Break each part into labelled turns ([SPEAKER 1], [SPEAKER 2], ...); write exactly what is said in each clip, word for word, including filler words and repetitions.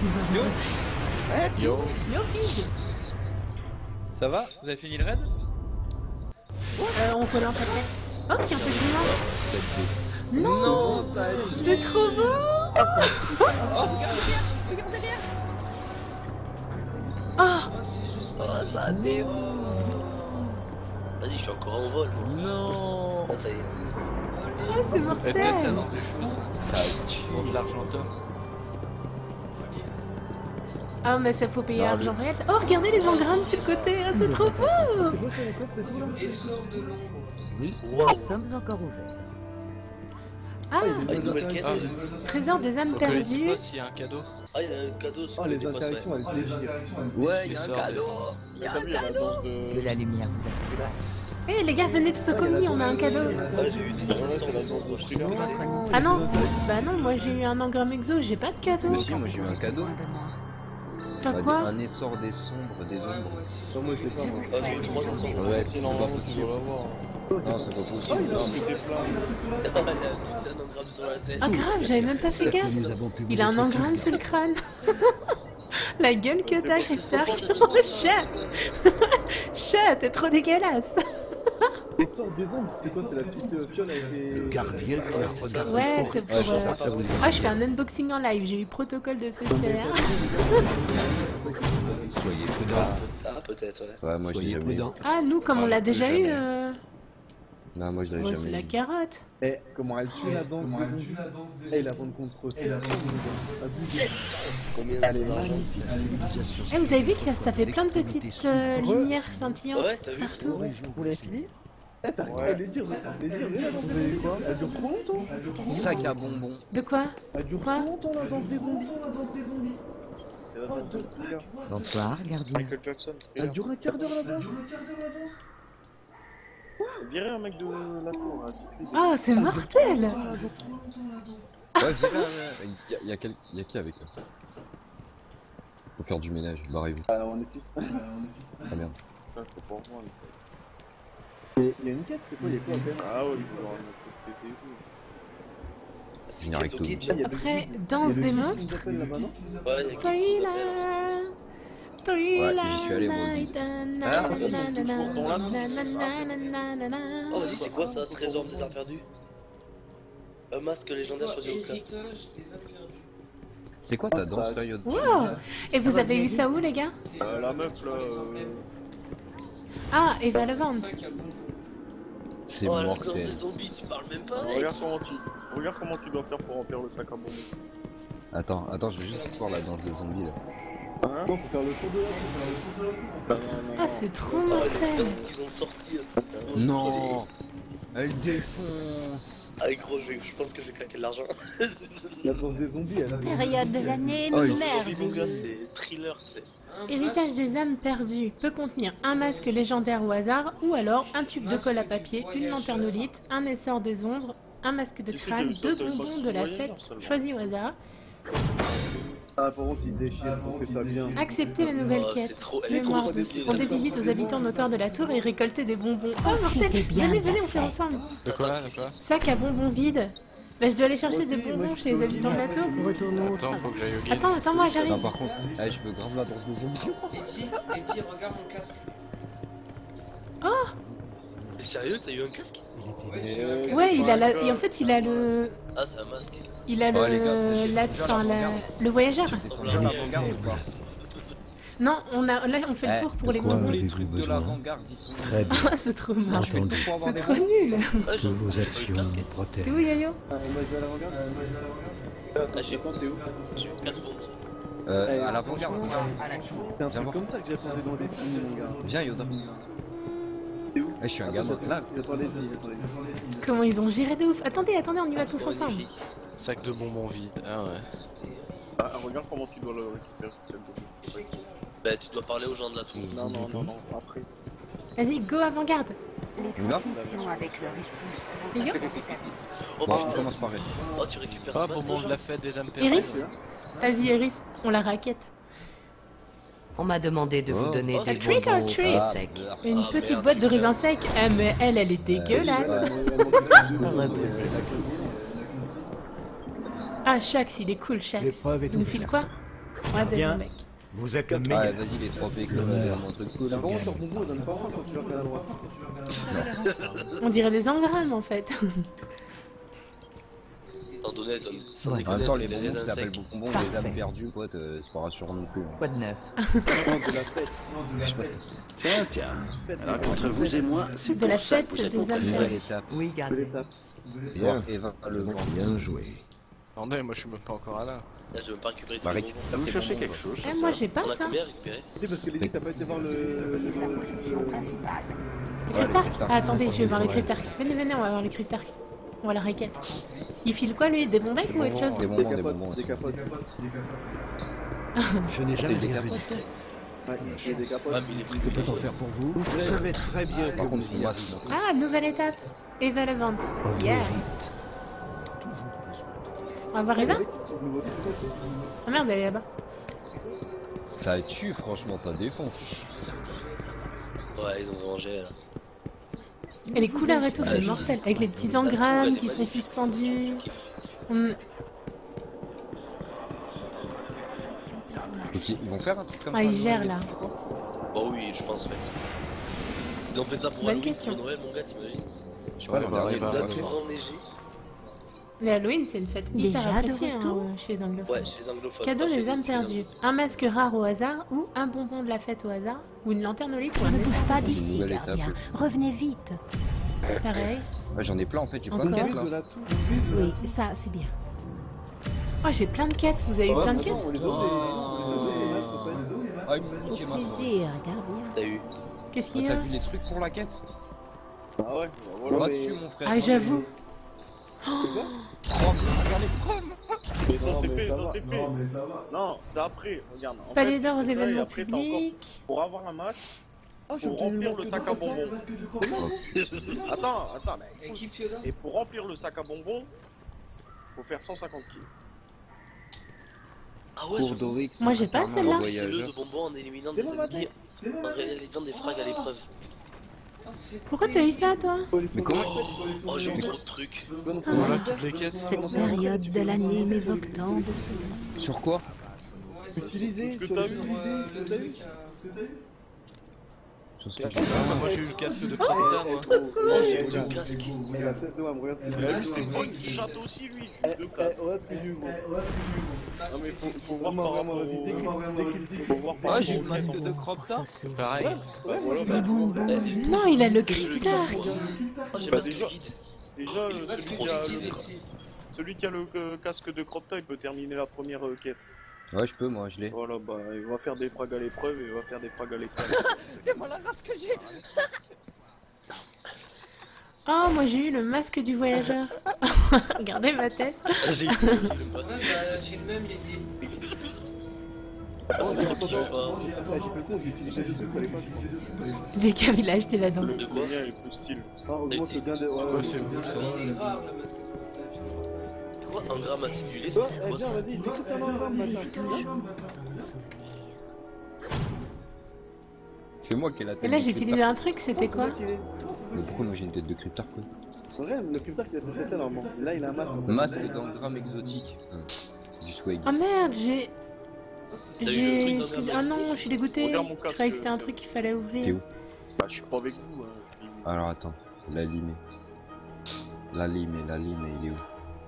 [SPEAKER 1] Yo. Yo.
[SPEAKER 2] Yo, big.
[SPEAKER 1] Ça va? Vous avez fini le raid?
[SPEAKER 2] Euh, on relance après. Oh, tiens, un peu de Non,
[SPEAKER 1] non
[SPEAKER 2] c'est trop beau.
[SPEAKER 1] Oh, regarde derrière. Regarde derrière.
[SPEAKER 2] Oh,
[SPEAKER 3] c'est juste pas oh, ça déo. Vas-y, je suis encore en vol.
[SPEAKER 1] Non.
[SPEAKER 3] Ah, ça y est.
[SPEAKER 2] oh c'est mortel.
[SPEAKER 1] Et ça lance des choses. Ça tue de l'argentin.
[SPEAKER 2] Ah, mais ça faut payer
[SPEAKER 1] Non,
[SPEAKER 2] argent
[SPEAKER 1] le...
[SPEAKER 2] réel. Oh, regardez les engrammes sur le côté, ah, c'est trop beau.
[SPEAKER 4] C'est quoi ça, les coffres de tout là?
[SPEAKER 5] Oui,
[SPEAKER 3] wow.
[SPEAKER 5] Nous sommes encore ouverts.
[SPEAKER 2] Ah,
[SPEAKER 3] Ah, une nouvelle quête.
[SPEAKER 1] Ah.
[SPEAKER 2] Trésor des âmes
[SPEAKER 1] On
[SPEAKER 2] perdues.
[SPEAKER 1] pas s'il y a un cadeau.
[SPEAKER 3] Ah, il y a un cadeau.
[SPEAKER 4] Ah, les interactions avec les filles.
[SPEAKER 3] Ouais, il y
[SPEAKER 1] Les
[SPEAKER 3] a un
[SPEAKER 1] sorts
[SPEAKER 3] cadeau.
[SPEAKER 1] des-
[SPEAKER 3] Il y a un cadeau.
[SPEAKER 5] Que la lumière vous accueille.
[SPEAKER 2] Eh les gars, venez tous au commis, on a un cadeau.
[SPEAKER 3] Ah, j'ai eu des gens là sur la danse de Trigger.
[SPEAKER 2] Ah non, bah non, moi j'ai eu un engramme exo, j'ai pas de cadeau.
[SPEAKER 6] Mais si, moi j'ai eu un cadeau.
[SPEAKER 2] T'as
[SPEAKER 6] Un-
[SPEAKER 2] quoi?
[SPEAKER 6] Un essor des sombres, des ombres.
[SPEAKER 4] Non, moi je l'ai pas. Moi.
[SPEAKER 3] Ah, j'ai eu trois ensemble.
[SPEAKER 6] Ouais, c'est pas possible. Non, c'est pas
[SPEAKER 4] Oh,
[SPEAKER 6] possible.
[SPEAKER 4] ils ont
[SPEAKER 6] Non,
[SPEAKER 4] acheté
[SPEAKER 6] mais-
[SPEAKER 4] des plats.
[SPEAKER 3] Il a un engramme sur la tête.
[SPEAKER 2] Ah grave, j'avais même pas fait gaffe. Il a un engramme sur le crâne. La gueule que t'as, j'espère que... Oh, chat. Chat, t'es trop dégueulasse.
[SPEAKER 4] Les sorts des ombres, c'est quoi? C'est la petite euh, fiole avec les...
[SPEAKER 7] Gardien qui a regardé.
[SPEAKER 2] Ouais, c'est pour...
[SPEAKER 6] Ouais, je
[SPEAKER 2] euh,
[SPEAKER 6] pense que ça vous
[SPEAKER 2] Ah, je fais un unboxing en live, j'ai eu protocole de feu stellaire.
[SPEAKER 7] Soyez prudents.
[SPEAKER 3] Ah, peut-être, ouais.
[SPEAKER 6] Ouais, moi je l'ai
[SPEAKER 7] Soyez
[SPEAKER 6] jamais eu.
[SPEAKER 7] prudents.
[SPEAKER 2] Ah, nous, comme on l'a déjà eu...
[SPEAKER 6] jamais.
[SPEAKER 2] euh,
[SPEAKER 6] Non, moi je l'ai
[SPEAKER 2] Moi, c'est
[SPEAKER 6] jamais
[SPEAKER 2] la
[SPEAKER 6] eu.
[SPEAKER 2] carotte.
[SPEAKER 4] Eh, comment elle tue la danse des zombies? Eh, la vente contre sept cents. Abusé.
[SPEAKER 3] Combien
[SPEAKER 4] Elle est
[SPEAKER 3] de l'argent?
[SPEAKER 7] Civilisation.
[SPEAKER 2] Eh, vous avez vu que ça fait plein de petites euh, lumières scintillantes
[SPEAKER 3] Ouais, t'as vu,
[SPEAKER 2] partout.
[SPEAKER 4] Vous l'avez fini? Eh, t'arrêtes pas de les dire, les dire, la danse des zombies quoi? Elle dure trop longtemps. Elle dure trop longtemps.
[SPEAKER 6] Sac à bonbons.
[SPEAKER 2] De quoi?
[SPEAKER 4] Elle dure
[SPEAKER 2] Quoi?
[SPEAKER 4] trop longtemps la danse des zombies.
[SPEAKER 5] Bonsoir, gardien.
[SPEAKER 8] Michael Jackson.
[SPEAKER 4] Elle dure un quart d'heure la danse.
[SPEAKER 8] Virez un mec de la cour.
[SPEAKER 2] Ah, c'est mortel!
[SPEAKER 6] Ouais, je dirais, ouais, y a, y a quel... y a qui avec eux? Faut faire du ménage, barrez-vous.
[SPEAKER 4] Ah, on est six.
[SPEAKER 6] Ah merde.
[SPEAKER 8] Je peux pas voir.
[SPEAKER 4] Il y a une quête, c'est quoi? Il y a quoi à faire?
[SPEAKER 8] Ah ouais, je vais voir un peu de
[SPEAKER 6] Venir avec tout.
[SPEAKER 2] Après, danse des monstres.
[SPEAKER 3] Ouais, il y a
[SPEAKER 2] Thriller, thriller,
[SPEAKER 6] Ouais, j'y suis allé, moi, au
[SPEAKER 2] night and
[SPEAKER 6] Ah,
[SPEAKER 2] night,
[SPEAKER 6] si,
[SPEAKER 2] na, na, na,
[SPEAKER 3] ton là,
[SPEAKER 2] na,
[SPEAKER 3] c'est
[SPEAKER 2] na,
[SPEAKER 3] ça,
[SPEAKER 2] na,
[SPEAKER 3] c'est-
[SPEAKER 2] na, na, na.
[SPEAKER 3] Oh, vas-y, c'est quoi ça? Trésor des arts perdus? Un masque légendaire choisi au club.
[SPEAKER 6] C'est quoi ta
[SPEAKER 4] Oh, ça-
[SPEAKER 6] danse période?
[SPEAKER 2] Wow. Et vous avez eu ça où, les gars?
[SPEAKER 8] Euh, la meuf là. Euh...
[SPEAKER 2] Ah, Eva Levant.
[SPEAKER 6] C'est
[SPEAKER 3] Oh, la danse
[SPEAKER 6] mortel.
[SPEAKER 3] des zombies, tu parles même pas, mec.
[SPEAKER 8] Regarde comment tu. Regarde comment tu dois faire pour remplir le sac à bonbons.
[SPEAKER 6] Attends, attends, je vais juste voir la danse des zombies là.
[SPEAKER 8] Hein?
[SPEAKER 4] Bon, faut faire le tour de la
[SPEAKER 2] Ah, c'est trop
[SPEAKER 3] Oh, les
[SPEAKER 2] mortel.
[SPEAKER 3] skins qu'ils ont sorti, ça.
[SPEAKER 6] Non. Elle défonce.
[SPEAKER 3] Ah, gros, je, je pense que je vais craquer de l'argent.
[SPEAKER 4] La danse des zombies, elle a...
[SPEAKER 2] Période de l'année
[SPEAKER 6] Oh, il-
[SPEAKER 3] Zombie, mon gars,
[SPEAKER 2] merveilleuse.
[SPEAKER 3] c'est thriller, tu sais.
[SPEAKER 2] Héritage des âmes perdues peut contenir un masque légendaire au hasard ou alors un tube de colle à papier, une lanternolite, un essor des ombres, un masque de
[SPEAKER 8] Qu'est-ce
[SPEAKER 2] crâne,
[SPEAKER 8] que ça
[SPEAKER 2] deux
[SPEAKER 8] t'avait pas
[SPEAKER 2] bonbons
[SPEAKER 8] de
[SPEAKER 2] de la
[SPEAKER 8] voyageur,
[SPEAKER 2] fête
[SPEAKER 8] seulement.
[SPEAKER 2] choisis au hasard.
[SPEAKER 4] Ah, par contre, ils déchirent, ils ont fait ça bien.
[SPEAKER 2] Acceptez la nouvelle
[SPEAKER 3] Oh, c'est
[SPEAKER 2] quête.
[SPEAKER 3] trop- elle est trop
[SPEAKER 2] Mémoire
[SPEAKER 3] trop
[SPEAKER 2] douce.
[SPEAKER 3] bien.
[SPEAKER 2] Rendez visite aux habitants noteurs de la tour et récoltez des bonbons. Oh mortel!
[SPEAKER 5] bien
[SPEAKER 2] Venez,
[SPEAKER 5] de la
[SPEAKER 2] venez, on fait
[SPEAKER 5] fête.
[SPEAKER 2] ensemble.
[SPEAKER 1] De quoi? De quoi?
[SPEAKER 2] Sac à bonbons vide. Bah je dois aller chercher
[SPEAKER 4] Moi
[SPEAKER 2] des
[SPEAKER 4] aussi, moi,
[SPEAKER 2] bonbons
[SPEAKER 4] je
[SPEAKER 2] chez les
[SPEAKER 4] peux
[SPEAKER 2] habitants de la tour.
[SPEAKER 5] Retournons au
[SPEAKER 1] Attends,
[SPEAKER 5] travail.
[SPEAKER 1] faut que j'aille au guide.
[SPEAKER 2] Attends, attends, moi
[SPEAKER 6] Non,
[SPEAKER 2] j'arrive.
[SPEAKER 6] par contre, eh, je veux grave la danse des zombies.
[SPEAKER 3] T'es sérieux? T'as eu un casque?
[SPEAKER 2] Ouais, il a la... Et en fait, il a le...
[SPEAKER 3] Ah, c'est un masque.
[SPEAKER 2] Il a le...
[SPEAKER 6] Ouais, les gars,
[SPEAKER 2] la...
[SPEAKER 6] déjà,
[SPEAKER 2] Enfin, la...
[SPEAKER 6] regarde.
[SPEAKER 2] le voyageur.
[SPEAKER 6] Descends de l'avant-garde ou pas?
[SPEAKER 2] Non, on a... là on fait le
[SPEAKER 6] Eh,
[SPEAKER 2] tour pour les
[SPEAKER 7] quoi,
[SPEAKER 2] bonbons.
[SPEAKER 7] avez-vous
[SPEAKER 6] Les trucs de
[SPEAKER 7] besoin?
[SPEAKER 6] l'avant-garde, ils sont...
[SPEAKER 7] Très bien.
[SPEAKER 2] Ah, c'est trop marrant.
[SPEAKER 6] Je fais tout pour avoir
[SPEAKER 2] C'est
[SPEAKER 6] des
[SPEAKER 2] trop
[SPEAKER 6] bonbons.
[SPEAKER 2] nul.
[SPEAKER 3] Ouais,
[SPEAKER 7] Que
[SPEAKER 3] j'ai-
[SPEAKER 7] vos
[SPEAKER 3] j'ai eu le
[SPEAKER 7] actions
[SPEAKER 3] casque.
[SPEAKER 7] nous
[SPEAKER 2] T'es
[SPEAKER 7] protègent.
[SPEAKER 2] où, Yayo?
[SPEAKER 4] Ah, on va jouer à l'avant-garde.
[SPEAKER 3] Ah, j'ai
[SPEAKER 4] Attends, t'es où?
[SPEAKER 3] j'ai eu quatre bonbons.
[SPEAKER 6] Euh,
[SPEAKER 4] Eh,
[SPEAKER 6] à l'avant-garde.
[SPEAKER 4] C'est un
[SPEAKER 6] Viens
[SPEAKER 4] truc
[SPEAKER 6] voir.
[SPEAKER 4] comme ça que j'attendais dans Destiny, mon gars.
[SPEAKER 6] Viens Yoda.
[SPEAKER 4] T'es où?
[SPEAKER 6] Eh, je suis un gamin. Là,
[SPEAKER 4] J'attends les filles, j'attends les filles.
[SPEAKER 2] Comment ils ont géré de ouf. Attendez, attendez, on y va tous ensemble.
[SPEAKER 1] Sac de bonbons vide. Ah ouais.
[SPEAKER 8] Ah, regarde comment tu dois le récupérer, cette bonbon.
[SPEAKER 3] Bah, tu dois parler aux gens de la tour.
[SPEAKER 8] Non, non, non, non, après.
[SPEAKER 2] Vas-y, go avant-garde.
[SPEAKER 5] Les
[SPEAKER 6] Oula.
[SPEAKER 5] transmissions avec le récit vont
[SPEAKER 2] Yayo?
[SPEAKER 5] être établies.
[SPEAKER 3] Oh,
[SPEAKER 6] bon,
[SPEAKER 3] putain.
[SPEAKER 6] on commence par elle.
[SPEAKER 3] Oh, tu récupères
[SPEAKER 1] Ah,
[SPEAKER 3] un masque,
[SPEAKER 1] bonbons de
[SPEAKER 3] genre
[SPEAKER 1] la fête des âmes perdues.
[SPEAKER 2] Iris? Vas-y, Iris, on la raquette.
[SPEAKER 5] On m'a demandé de vous
[SPEAKER 6] Oh.
[SPEAKER 5] donner
[SPEAKER 3] Oh,
[SPEAKER 5] des
[SPEAKER 2] trick or
[SPEAKER 5] bonbons
[SPEAKER 2] treat.
[SPEAKER 5] au sec.
[SPEAKER 2] Une
[SPEAKER 3] Ah,
[SPEAKER 2] petite
[SPEAKER 3] merde,
[SPEAKER 2] boîte de
[SPEAKER 3] putain.
[SPEAKER 2] raisins secs. Ah, mais elle, elle est dégueulasse. Ah, Shax, il est cool, Shax.
[SPEAKER 7] L'épreuve est
[SPEAKER 2] Il nous file
[SPEAKER 7] ouverte.
[SPEAKER 2] quoi? Ouais, des
[SPEAKER 7] Bien.
[SPEAKER 2] bons mecs.
[SPEAKER 7] Vous êtes le
[SPEAKER 6] Ah,
[SPEAKER 7] meilleur.
[SPEAKER 6] vas-y, les trois P,
[SPEAKER 7] Le
[SPEAKER 6] comme
[SPEAKER 7] meilleur.
[SPEAKER 6] un truc cool.
[SPEAKER 4] C'est
[SPEAKER 6] Hein.
[SPEAKER 4] bon, sur Bongo, on donne pas faim quand tu regardes à droite.
[SPEAKER 2] On dirait des engrammes en fait.
[SPEAKER 3] Sans donner, donne. Sans
[SPEAKER 7] Ouais.
[SPEAKER 6] En
[SPEAKER 3] déconner,
[SPEAKER 6] même temps, les
[SPEAKER 3] des
[SPEAKER 6] bonbons qui
[SPEAKER 3] raisins
[SPEAKER 6] s'appellent
[SPEAKER 3] secs.
[SPEAKER 6] bonbons, les âmes perdues, quoi, t'es- c'est pas rassurant non plus. hein.
[SPEAKER 7] Quoi de neuf?
[SPEAKER 4] Non, de la fête.
[SPEAKER 6] Je sais pas.
[SPEAKER 9] Tiens, tiens. Alors qu'entre vous et moi, c'est
[SPEAKER 2] De
[SPEAKER 9] pour
[SPEAKER 2] la
[SPEAKER 9] ça
[SPEAKER 2] fête,
[SPEAKER 9] que vous
[SPEAKER 2] c'est
[SPEAKER 9] êtes mon
[SPEAKER 2] des affaires.
[SPEAKER 6] Nouvelle
[SPEAKER 9] préféré.
[SPEAKER 6] étape.
[SPEAKER 7] Oui,
[SPEAKER 4] De
[SPEAKER 7] gardien.
[SPEAKER 4] l'étape.
[SPEAKER 6] Voir
[SPEAKER 9] Bien,
[SPEAKER 6] Eva le vent.
[SPEAKER 9] bien joué.
[SPEAKER 1] Attendez, moi je suis même pas encore à là.
[SPEAKER 3] Là, je veux pas récupérer tous
[SPEAKER 6] Bah,
[SPEAKER 3] les
[SPEAKER 6] récup-
[SPEAKER 3] bonbons.
[SPEAKER 9] Vous cherchez quelque chose,
[SPEAKER 2] Eh,
[SPEAKER 9] c'est
[SPEAKER 2] moi
[SPEAKER 9] ça
[SPEAKER 2] j'ai pas
[SPEAKER 3] On a
[SPEAKER 2] ça.
[SPEAKER 3] combien à récupérer?
[SPEAKER 4] Tu sais, parce que les t'as pas été voir le. le-
[SPEAKER 2] Le
[SPEAKER 6] Ouais,
[SPEAKER 2] cryptarque.
[SPEAKER 6] le cryptarque.
[SPEAKER 2] Ah, attendez, je vais voir le
[SPEAKER 6] Ouais.
[SPEAKER 2] cryptarque. Venez, venez, on va voir le cryptarque. On va la raquette. Il file quoi lui? Des bons becs ou autre chose?
[SPEAKER 6] Des
[SPEAKER 4] Des
[SPEAKER 6] bonbons, des
[SPEAKER 4] capotes,
[SPEAKER 6] bonbons.
[SPEAKER 4] des capotes.
[SPEAKER 7] Je n'ai jamais
[SPEAKER 6] des
[SPEAKER 7] rien vu de
[SPEAKER 6] capotes,
[SPEAKER 7] tel.
[SPEAKER 4] Ouais, et des capotes.
[SPEAKER 3] Ouais, mais il est pris.
[SPEAKER 7] Que peut-on faire pour vous? Vous savez très bien que
[SPEAKER 6] Par
[SPEAKER 7] vous
[SPEAKER 6] contre,
[SPEAKER 7] y
[SPEAKER 6] moi,
[SPEAKER 7] arrivez.
[SPEAKER 6] c'est-
[SPEAKER 2] Ah, nouvelle étape. Eva le vente.
[SPEAKER 7] Revenez
[SPEAKER 2] Yeah.
[SPEAKER 7] vite. Toujours besoin de
[SPEAKER 2] On va voir Eva?
[SPEAKER 4] Nouveau qui se passe.
[SPEAKER 2] Ah merde, elle est là-bas.
[SPEAKER 6] ça tue, franchement, ça défonce.
[SPEAKER 3] Ouais, ils ont rangé là.
[SPEAKER 2] Et les couleurs et tout, c'est
[SPEAKER 3] Ouais, je-
[SPEAKER 2] mortel. Avec les petits engrammes qui sont suspendus. Hmm.
[SPEAKER 6] Ok, ils vont faire un truc comme
[SPEAKER 2] Ah,
[SPEAKER 6] ça.
[SPEAKER 2] ils
[SPEAKER 6] nous,
[SPEAKER 2] gèrent
[SPEAKER 6] les-
[SPEAKER 2] là.
[SPEAKER 3] Bah oui, je pense, ouais. Ils ont fait ça pour
[SPEAKER 2] Bonne
[SPEAKER 3] Halloween,
[SPEAKER 2] question.
[SPEAKER 3] pour Noël, mon gars, t'imagines?
[SPEAKER 6] Je sais pas,
[SPEAKER 1] Ouais,
[SPEAKER 6] l'an
[SPEAKER 1] bah,
[SPEAKER 6] dernier,
[SPEAKER 1] ouais, bah,
[SPEAKER 6] ils
[SPEAKER 3] Date
[SPEAKER 6] ont
[SPEAKER 3] tout
[SPEAKER 6] fait.
[SPEAKER 3] enneigé.
[SPEAKER 2] Mais Halloween, c'est une fête hyper
[SPEAKER 5] Déjà de
[SPEAKER 2] appréciée hein,
[SPEAKER 5] retour
[SPEAKER 2] chez les anglophones.
[SPEAKER 3] Ouais, chez les anglophones.
[SPEAKER 2] Cadeau
[SPEAKER 3] pas chez
[SPEAKER 2] des
[SPEAKER 3] nous,
[SPEAKER 2] âmes
[SPEAKER 3] chez les
[SPEAKER 2] perdues. Un masque rare au hasard ou un bonbon de la fête au hasard ou une lanterne au lit ou un
[SPEAKER 5] Ne bouge
[SPEAKER 2] message.
[SPEAKER 5] pas
[SPEAKER 6] Une
[SPEAKER 5] d'ici,
[SPEAKER 6] nouvelle étape.
[SPEAKER 5] gardien. Revenez vite.
[SPEAKER 2] Pareil.
[SPEAKER 6] Ouais, j'en ai plein en fait, j'ai plein de
[SPEAKER 2] Encore
[SPEAKER 6] quêtes
[SPEAKER 4] De
[SPEAKER 6] là.
[SPEAKER 4] la toux.
[SPEAKER 5] Oui, ça, c'est bien.
[SPEAKER 2] Oh, j'ai plein de quêtes. Vous avez eu
[SPEAKER 4] Ouais,
[SPEAKER 2] plein de
[SPEAKER 4] mais
[SPEAKER 2] quêtes?
[SPEAKER 4] non, on les a oubliés, on les a oubliés, les masques, on peut pas les oublier.
[SPEAKER 6] Ah, une
[SPEAKER 5] Au
[SPEAKER 6] petite masse.
[SPEAKER 5] plaisir, gardien.
[SPEAKER 3] T'as eu.
[SPEAKER 2] Qu'est-ce
[SPEAKER 6] Ah,
[SPEAKER 2] qu'il y
[SPEAKER 6] T'as
[SPEAKER 2] a?
[SPEAKER 6] vu les trucs pour la quête?
[SPEAKER 4] Ah ouais, bah voilà.
[SPEAKER 6] Va
[SPEAKER 4] mais-
[SPEAKER 6] dessus mon frère.
[SPEAKER 2] Ah, j'avoue.
[SPEAKER 8] Mais ça
[SPEAKER 4] Non,
[SPEAKER 8] c'est
[SPEAKER 4] mais
[SPEAKER 8] fait,
[SPEAKER 4] ça
[SPEAKER 8] ça
[SPEAKER 4] va.
[SPEAKER 8] c'est fait. Non, c'est après, regarde. En
[SPEAKER 2] Palais
[SPEAKER 8] fait,
[SPEAKER 2] d'or aux
[SPEAKER 8] tu fais ça, et
[SPEAKER 2] événements
[SPEAKER 8] après, t'as encore-
[SPEAKER 2] publics.
[SPEAKER 8] Pour avoir un masque,
[SPEAKER 4] Ah, j'ai
[SPEAKER 8] pour
[SPEAKER 4] obtenu
[SPEAKER 8] remplir
[SPEAKER 4] masque
[SPEAKER 8] le
[SPEAKER 4] de
[SPEAKER 8] sac à
[SPEAKER 4] crotte.
[SPEAKER 8] bonbons. Attends, attends. Et pour remplir le sac à bonbons, faut faire cent cinquante kilos.
[SPEAKER 3] Ah ouais,
[SPEAKER 6] Pour
[SPEAKER 3] j'avoue.
[SPEAKER 6] Dorix.
[SPEAKER 2] Moi, j'ai pas
[SPEAKER 6] Incarnant
[SPEAKER 2] celle-là.
[SPEAKER 6] un
[SPEAKER 3] C'est le
[SPEAKER 6] voyageur.
[SPEAKER 3] de bonbons en éliminant
[SPEAKER 4] Des
[SPEAKER 3] des
[SPEAKER 4] bonbons,
[SPEAKER 3] ennemis, en réalisant des frags à l'épreuve.
[SPEAKER 2] Pourquoi t'as eu ça, toi?
[SPEAKER 6] Mais comment
[SPEAKER 3] Oh, j'ai eu trop de trucs.
[SPEAKER 1] Voilà toutes les quêtes.
[SPEAKER 5] Cette période de l'année m'évoque tant de souvenirs.
[SPEAKER 6] Sur quoi?
[SPEAKER 4] Utiliser,
[SPEAKER 8] Ce que
[SPEAKER 4] sur
[SPEAKER 8] t'as
[SPEAKER 4] les-
[SPEAKER 8] eu.
[SPEAKER 4] ce que t'as eu.
[SPEAKER 6] Sur ce
[SPEAKER 1] Ah,
[SPEAKER 6] que-
[SPEAKER 1] moi j'ai eu le casque de Crocta, moi.
[SPEAKER 3] Oh, j'ai eu deux casques.
[SPEAKER 4] La tête de moi, regarde ce que
[SPEAKER 8] Il
[SPEAKER 4] j'ai
[SPEAKER 8] a
[SPEAKER 4] eu.
[SPEAKER 8] eu ses potes qui chatent aussi lui.
[SPEAKER 4] Eh,
[SPEAKER 8] Deux
[SPEAKER 4] eh,
[SPEAKER 8] classes.
[SPEAKER 4] regarde ce que j'ai eu, moi.
[SPEAKER 8] Non mais faut, faut voir
[SPEAKER 4] Vraiment,
[SPEAKER 8] par
[SPEAKER 4] vraiment,
[SPEAKER 8] rapport
[SPEAKER 4] vas-y,
[SPEAKER 8] au-
[SPEAKER 4] décrit- décrit-
[SPEAKER 8] Faut voir par
[SPEAKER 6] Ah,
[SPEAKER 8] rapport
[SPEAKER 6] j'ai eu
[SPEAKER 8] au
[SPEAKER 6] le masque
[SPEAKER 8] quêtes.
[SPEAKER 6] de Cropta.
[SPEAKER 1] Pareil.
[SPEAKER 4] Ouais, moi, j'ai
[SPEAKER 5] Des bonbons.
[SPEAKER 2] Non, il a le cryptarque.
[SPEAKER 3] Oh, j'ai
[SPEAKER 8] Bah,
[SPEAKER 3] pas de
[SPEAKER 8] déjà-
[SPEAKER 3] guide.
[SPEAKER 8] Déjà, euh, celui qui a le, celui qui a le euh, casque de Cropta, il peut terminer la première euh, quête.
[SPEAKER 6] Ouais, je peux, moi, je l'ai.
[SPEAKER 8] Voilà, bah, il va faire des frags à l'épreuve et il va faire des frags à l'épreuve.
[SPEAKER 2] Oh, moi j'ai eu le masque du voyageur. Regardez ma tête.
[SPEAKER 3] J'ai eu le masque.
[SPEAKER 4] Oh, j'ai- attends,
[SPEAKER 3] Qui veut pas.
[SPEAKER 4] attends, j'ai fait le con, j'ai utilisé des trucs à l'époque.
[SPEAKER 2] J'ai Cam, il a acheté la danse.
[SPEAKER 3] De quoi?
[SPEAKER 8] Le mien est plus style.
[SPEAKER 4] Ah, augmente le gain de. Ouais,
[SPEAKER 1] Ouais, c'est cool ça.
[SPEAKER 3] Quoi? Un gramme acidulé,
[SPEAKER 4] Oh,
[SPEAKER 3] c'est
[SPEAKER 4] eh
[SPEAKER 3] quoi
[SPEAKER 4] bien,
[SPEAKER 3] ça?
[SPEAKER 4] vas-y, découpe un engramme maintenant.
[SPEAKER 5] Vive toujours dans nos souvenirs.
[SPEAKER 6] C'est moi qui ai la tête.
[SPEAKER 2] Et là,
[SPEAKER 6] de
[SPEAKER 2] j'ai
[SPEAKER 6] cryptarque.
[SPEAKER 2] utilisé un truc, c'était quoi?
[SPEAKER 6] Mais pourquoi moi j'ai une tête de cryptarque quoi?
[SPEAKER 4] Ouais, le cryptarque il a cette tête-là normalement. Là, il a un masque.
[SPEAKER 6] Le masque d'engramme exotique. Hum. Du swag.
[SPEAKER 2] Oh merde, j'ai.
[SPEAKER 3] T'as eu
[SPEAKER 2] J'ai.
[SPEAKER 3] le truc dans
[SPEAKER 2] Ah
[SPEAKER 3] un
[SPEAKER 2] non,
[SPEAKER 3] magnétique?
[SPEAKER 2] je suis dégoûtée.
[SPEAKER 8] Regarde mon
[SPEAKER 2] Je
[SPEAKER 8] casque,
[SPEAKER 2] croyais que c'était un
[SPEAKER 8] parce
[SPEAKER 2] truc qu'il fallait
[SPEAKER 6] T'es
[SPEAKER 2] ouvrir.
[SPEAKER 6] où?
[SPEAKER 8] Bah, je suis pas avec vous. Hein. je suis-
[SPEAKER 6] Alors attends, la limée. La limée, la limée, il est où?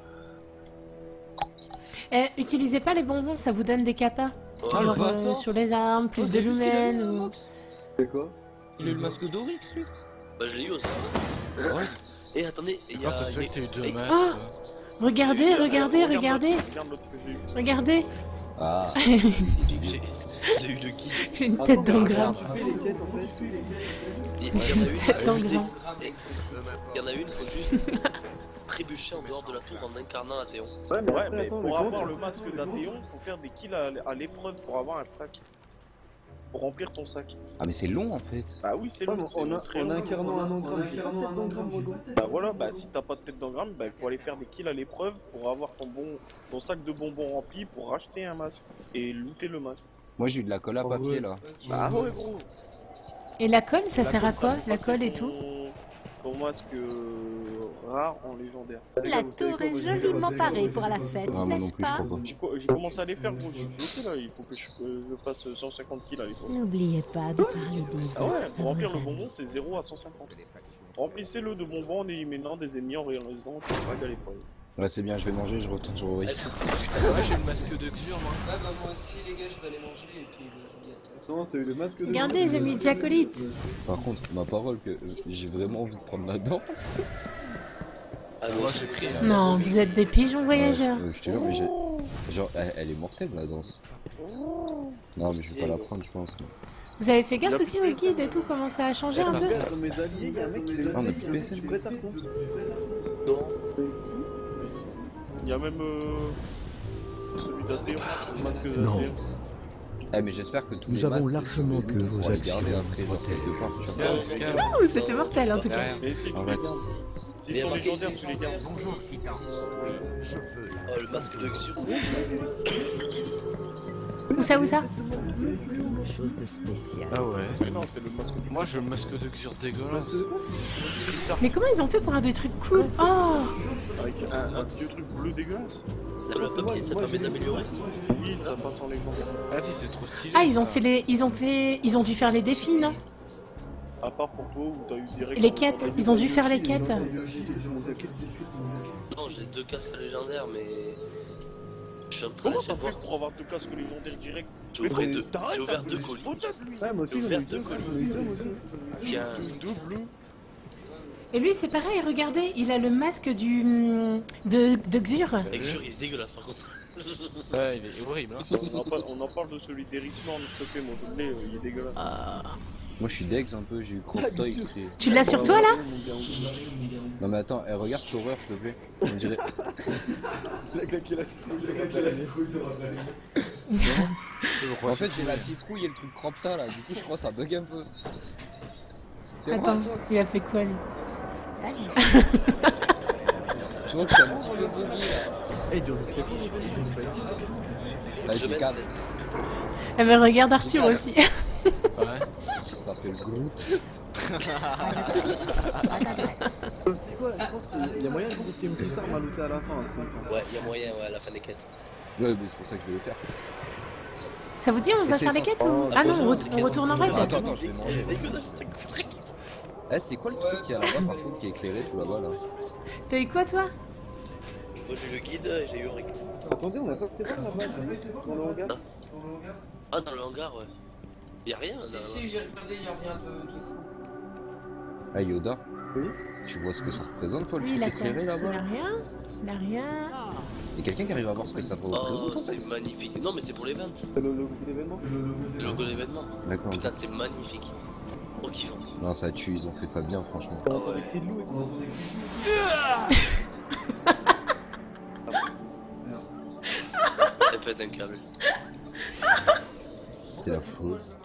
[SPEAKER 2] Eh, utilisez pas les bonbons, ça vous donne des capas.
[SPEAKER 3] Oh,
[SPEAKER 6] Ah, le
[SPEAKER 2] Genre euh,
[SPEAKER 6] bâtard.
[SPEAKER 2] sur les armes, plus de lumens ou.
[SPEAKER 4] C'est quoi?
[SPEAKER 6] Il a eu le masque d'Orix lui.
[SPEAKER 3] Bah, je l'ai eu aussi.
[SPEAKER 6] Ouais.
[SPEAKER 3] Et attendez, il y a.
[SPEAKER 1] Ah, ça se fait que t'as eu deux
[SPEAKER 3] Eh,
[SPEAKER 1] masques.
[SPEAKER 2] Ah
[SPEAKER 1] quoi.
[SPEAKER 2] Regardez, regardez,
[SPEAKER 8] Regarde
[SPEAKER 2] regardez.
[SPEAKER 8] l'autre- Regarde l'autre que j'ai eu.
[SPEAKER 2] Regardez.
[SPEAKER 6] Ah.
[SPEAKER 3] J'ai j'ai eu le guide.
[SPEAKER 2] J'ai une tête d'engramme.
[SPEAKER 4] Tu fais les quêtes en fait.
[SPEAKER 3] Il y en a une.
[SPEAKER 2] Tête d'engramme.
[SPEAKER 3] Il y en a une, faut juste trébucher en dehors de la tour en incarnant Athéon.
[SPEAKER 4] Ouais, mais
[SPEAKER 8] Ouais,
[SPEAKER 4] après,
[SPEAKER 8] mais
[SPEAKER 4] attends,
[SPEAKER 8] pour
[SPEAKER 4] le
[SPEAKER 8] avoir
[SPEAKER 4] compte-
[SPEAKER 8] le masque d'Athéon, faut faire des kills à, à l'épreuve pour avoir un sac. Pour remplir ton sac.
[SPEAKER 6] Ah mais c'est long en fait.
[SPEAKER 8] Bah oui, c'est
[SPEAKER 4] Ouais,
[SPEAKER 8] long.
[SPEAKER 4] mais
[SPEAKER 8] c'est
[SPEAKER 4] en,
[SPEAKER 8] long,
[SPEAKER 4] a-
[SPEAKER 8] très
[SPEAKER 4] en
[SPEAKER 8] long.
[SPEAKER 4] incarnant un engramme, j'ai pas de tête d'engramme, Rogo.
[SPEAKER 8] Bah voilà, bah si t'as pas de tête d'engramme, bah il faut aller faire des kills à l'épreuve pour avoir ton bon ton sac de bonbons rempli pour racheter un masque et looter le masque.
[SPEAKER 6] Moi j'ai eu de la colle à
[SPEAKER 4] Oh,
[SPEAKER 6] papier
[SPEAKER 4] ouais.
[SPEAKER 6] là.
[SPEAKER 8] Bah ouais gros.
[SPEAKER 2] Et la colle, ça
[SPEAKER 8] La
[SPEAKER 2] sert à
[SPEAKER 8] colle,
[SPEAKER 2] quoi?
[SPEAKER 8] ça,
[SPEAKER 2] La
[SPEAKER 8] c'est
[SPEAKER 2] colle et
[SPEAKER 8] ton-
[SPEAKER 2] tout?
[SPEAKER 8] ton masque euh, rare en légendaire.
[SPEAKER 5] La tour est joliment parée pour la fête,
[SPEAKER 6] Ah, moi non
[SPEAKER 5] n'est-ce
[SPEAKER 6] plus, je
[SPEAKER 5] pas?
[SPEAKER 6] crois pas.
[SPEAKER 8] J'ai co- j'ai commencé à les faire, gros, je suis bloqué là, il faut que je, euh, je fasse cent cinquante kills à l'époque.
[SPEAKER 5] N'oubliez pas de parler des
[SPEAKER 8] Ah ouais,
[SPEAKER 5] vœux
[SPEAKER 8] pour
[SPEAKER 5] à
[SPEAKER 8] remplir
[SPEAKER 5] vos
[SPEAKER 8] le bonbon,
[SPEAKER 5] amis.
[SPEAKER 8] c'est zéro à cent cinquante. Remplissez-le de bonbons en éliminant des ennemis en réalisant qu'il n'y a pas à l'épreuve.
[SPEAKER 6] Ouais, c'est bien, je vais manger, je retourne sur Ori.
[SPEAKER 3] Est-ce que
[SPEAKER 1] Moi j'ai le masque de Xur, moi.
[SPEAKER 3] Ouais, bah moi aussi, les gars, je vais aller manger et puis je vous dis à toi.
[SPEAKER 4] Non, t'as eu le masque de...
[SPEAKER 2] Regardez, j'ai mis Jacolite.
[SPEAKER 6] Par contre, ma parole, que euh, j'ai vraiment envie de prendre la danse.
[SPEAKER 3] Ah,
[SPEAKER 1] Moi
[SPEAKER 3] moi
[SPEAKER 1] j'ai pris.
[SPEAKER 2] Non, vous êtes des pigeons voyageurs.
[SPEAKER 6] Euh, je te jure, mais j'ai. Genre, elle, elle est mortelle la danse. Non, mais je vais pas la prendre, je pense.
[SPEAKER 2] Vous avez fait gaffe aussi au guide et tout, comment ça a changé un peu?
[SPEAKER 4] Regarde, dans mes alliés, y'a un mec qui est
[SPEAKER 6] Ah, on a
[SPEAKER 4] là,
[SPEAKER 6] plus de
[SPEAKER 4] il
[SPEAKER 6] P S N.
[SPEAKER 4] tu prêtes à compte.
[SPEAKER 3] Non.
[SPEAKER 8] Il y a même euh, celui d'Athéon, le masque
[SPEAKER 7] Non.
[SPEAKER 8] d'Athéon.
[SPEAKER 6] Eh, mais j'espère que tous
[SPEAKER 7] Nous
[SPEAKER 6] les
[SPEAKER 7] avons
[SPEAKER 6] masques
[SPEAKER 7] largement
[SPEAKER 6] sont
[SPEAKER 7] que
[SPEAKER 6] venus
[SPEAKER 7] vos
[SPEAKER 6] pour les
[SPEAKER 7] actions
[SPEAKER 6] garder après, genre,
[SPEAKER 7] protègent.
[SPEAKER 6] quelque part, tu vois.
[SPEAKER 1] Scar, Scar.
[SPEAKER 2] Ouh, c'était mortel en tout cas.
[SPEAKER 1] Derrière.
[SPEAKER 8] Mais si tu
[SPEAKER 6] Arrête.
[SPEAKER 8] les gardes. S'ils
[SPEAKER 3] Il y a
[SPEAKER 8] sont
[SPEAKER 3] marqué
[SPEAKER 8] légendaires, tu les gardes.
[SPEAKER 7] Bonjour, Titan. Oui, je veux la...
[SPEAKER 3] Oh, le masque de Xur.
[SPEAKER 2] Où ça, où ça?
[SPEAKER 5] Quelque chose de spécial.
[SPEAKER 1] Ah ouais.
[SPEAKER 8] Mais non, c'est le masque du
[SPEAKER 1] Moi j'ai le masque de Xur dégueulasse.
[SPEAKER 2] Mais comment ils ont fait pour avoir des trucs cool? Oh!
[SPEAKER 8] avec un, un vieux truc bleu dégueulasse.
[SPEAKER 3] Le papier, ça permet d'améliorer.
[SPEAKER 8] Oui, ça passe en légendaire.
[SPEAKER 1] Ah si, c'est trop stylé.
[SPEAKER 2] Ah, ils ont
[SPEAKER 1] ça.
[SPEAKER 2] fait les. Ils ont fait. Ils ont dû faire les défis, non?
[SPEAKER 8] À part pour toi où t'as eu direct.
[SPEAKER 2] Les quêtes, ils ont dû faire les quêtes.
[SPEAKER 3] Non, j'ai deux casques légendaires, mais. Je suis en train
[SPEAKER 8] Comment
[SPEAKER 3] de
[SPEAKER 8] t'as fait
[SPEAKER 3] voir.
[SPEAKER 8] pour avoir deux casques légendaires direct?
[SPEAKER 3] J'ai ouvert deux, j'ai ouvert deux colis.
[SPEAKER 4] Ouais, moi aussi, j'en ai eu deux, j'en ai eu deux, moi aussi.
[SPEAKER 3] Tiens,
[SPEAKER 8] Deux bleus.
[SPEAKER 2] Et lui, c'est pareil, regardez, il a le masque du. de, de Xur.
[SPEAKER 3] et Xur, il est dégueulasse par contre.
[SPEAKER 1] Ouais, il est horrible. Hein.
[SPEAKER 8] On en, parle, on en parle de celui d'Erismorn, s'il te plaît, moi je l'ai, euh, il est dégueulasse.
[SPEAKER 6] Moi, je suis dex un peu, j'ai eu Cross Toy écrit.
[SPEAKER 2] Tu l'as sur toi là?
[SPEAKER 6] Non, mais attends, eh, regarde cette horreur, s'il te plaît. On dirait.
[SPEAKER 4] Il a claqué la citrouille, il a claqué la citrouille.
[SPEAKER 6] En fait, j'ai la citrouille et le truc crampta là, du coup, je crois que ça bug un peu.
[SPEAKER 2] Attends, il a fait quoi lui?
[SPEAKER 6] Tu vois que c'est un petit peu buggy là.
[SPEAKER 4] Eh, il doit se claquer.
[SPEAKER 6] Avec
[SPEAKER 3] Je
[SPEAKER 6] le
[SPEAKER 3] mets-
[SPEAKER 6] cadre.
[SPEAKER 2] Eh ben regarde Arthur aussi.
[SPEAKER 1] Ouais.
[SPEAKER 6] Ça fait le Groot.
[SPEAKER 4] C'est quoi? Je pense qu'il y a moyen de dire qu'il y a une petite arme à looter à la fin, un truc comme ça.
[SPEAKER 3] Ouais, il y a moyen, ouais, à la fin des quêtes.
[SPEAKER 6] Ouais, mais c'est pour ça que je vais le faire.
[SPEAKER 2] Ça vous dit, on va
[SPEAKER 6] Et c'est
[SPEAKER 2] faire les
[SPEAKER 6] censé-
[SPEAKER 2] quêtes ou... Ah non, on, ret- on retourne en raid.
[SPEAKER 6] Attends, attends, je vais manger.
[SPEAKER 3] Dégueulasse, c'est un coup.
[SPEAKER 6] Eh, c'est quoi le truc qu'il y a là-bas par contre qui est éclairé tout là-bas là?
[SPEAKER 2] T'as eu quoi toi?
[SPEAKER 3] Moi j'ai eu le guide et j'ai eu Rick.
[SPEAKER 4] Attendez, on attend que t'es pas là-bas, dans le hangar.
[SPEAKER 3] Ah, dans le hangar, ouais. Y'a rien là.
[SPEAKER 10] Si, j'ai regardé, il y a rien de, de fou.
[SPEAKER 6] Ah, Yoda,
[SPEAKER 4] Oui.
[SPEAKER 6] tu vois ce que ça représente toi le
[SPEAKER 2] Lui, il
[SPEAKER 6] truc
[SPEAKER 2] a quoi?
[SPEAKER 6] éclairé
[SPEAKER 2] Il a
[SPEAKER 6] là-bas?
[SPEAKER 2] rien. Il a rien.
[SPEAKER 6] Y'a quelqu'un qui arrive à voir ce que ça
[SPEAKER 3] Oh,
[SPEAKER 6] représente?
[SPEAKER 3] c'est magnifique. Non, mais c'est pour l'event.
[SPEAKER 4] C'est le logo de l'événement.
[SPEAKER 3] Le logo de l'événement.
[SPEAKER 6] D'accord.
[SPEAKER 3] Putain, c'est magnifique. Trop kiffant.
[SPEAKER 6] Non, ça tue, ils ont fait ça bien franchement.
[SPEAKER 4] On entend des cris de loup et tout.
[SPEAKER 3] Ça peut être un câble.
[SPEAKER 6] C'est la faute.